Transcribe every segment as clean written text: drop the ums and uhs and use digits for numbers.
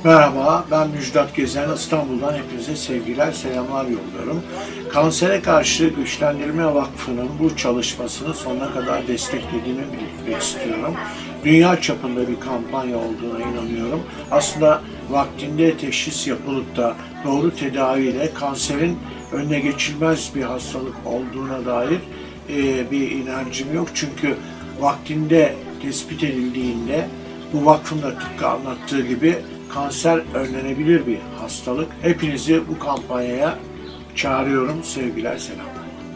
Merhaba, ben Müjdat Gezen. İstanbul'dan hepinize sevgiler, selamlar yolluyorum. Kansere Karşı Güçlendirme Vakfı'nın bu çalışmasını sonuna kadar desteklediğimi belirtmek istiyorum. Dünya çapında bir kampanya olduğuna inanıyorum. Aslında vaktinde teşhis yapılıp da doğru tedaviyle kanserin önüne geçilmez bir hastalık olduğuna dair bir inancım yok. Çünkü vaktinde tespit edildiğinde bu vakfın da tıpkı anlattığı gibi kanser önlenebilir bir hastalık. Hepinizi bu kampanyaya çağırıyorum. Sevgiler, selamlar.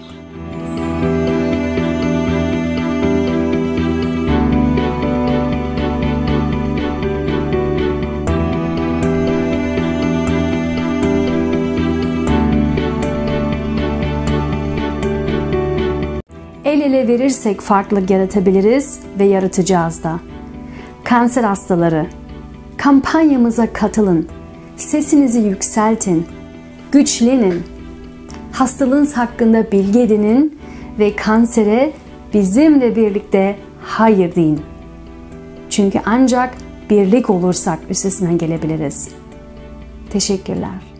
El ele verirsek farklılık yaratabiliriz ve yaratacağız da. Kanser hastaları, kampanyamıza katılın, sesinizi yükseltin, güçlenin, hastalığınız hakkında bilgi edinin ve kansere bizimle birlikte hayır deyin. Çünkü ancak birlik olursak üstesinden gelebiliriz. Teşekkürler.